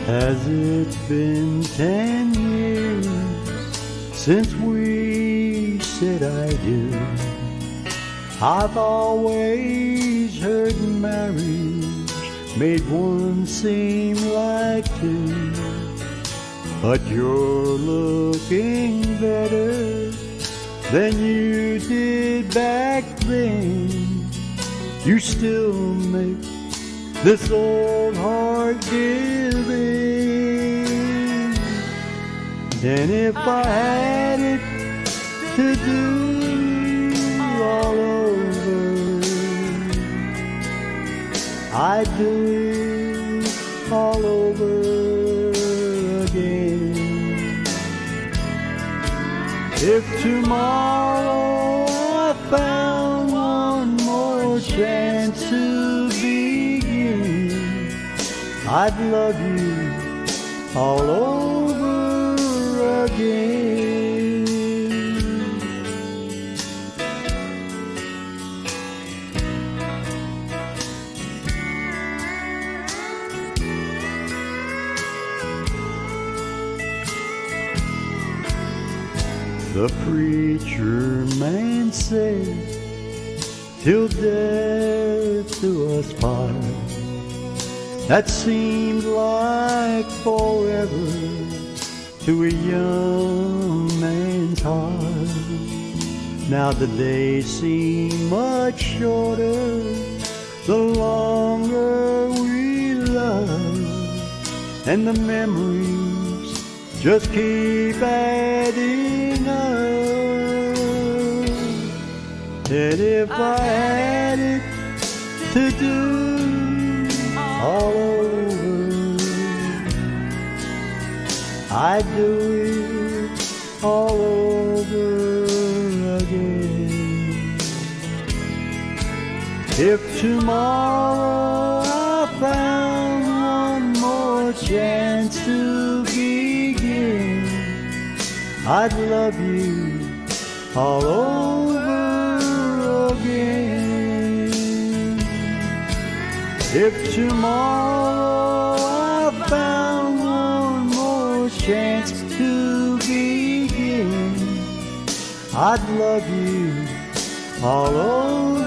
Has it been 10 years since we said I do? I've always heard marriage made one seem like two, but you're looking better than you did back then. You still make this old heart giving. And if I had it to do all over, I'd do it all over again. If tomorrow I found one more chance to begin, I'd love you all over again. The preacher man said, till death do us part. That seemed like forever to a young man's heart. Now the days seem much shorter the longer we love, and the memories just keep adding up. And if I had it to do all over, I'd do it all over again. If tomorrow I found one more chance to begin, I'd love you all over again. If tomorrow I found one more chance to begin, I'd love you all over